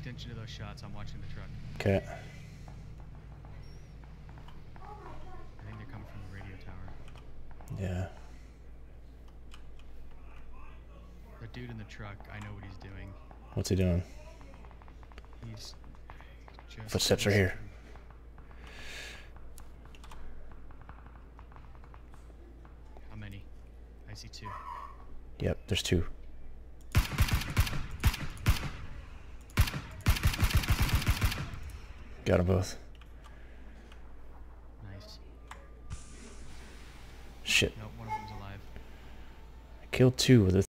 attention to those shots. I'm watching the truck. Okay. I think they're coming from the radio tower. Yeah. The dude in the truck, I know what he's doing. What's he doing? He's just... Footsteps are here. How many? I see 2. Yep, there's 2. Got them both. Nice. Shit. Nope, one of them's alive. I killed 2 with a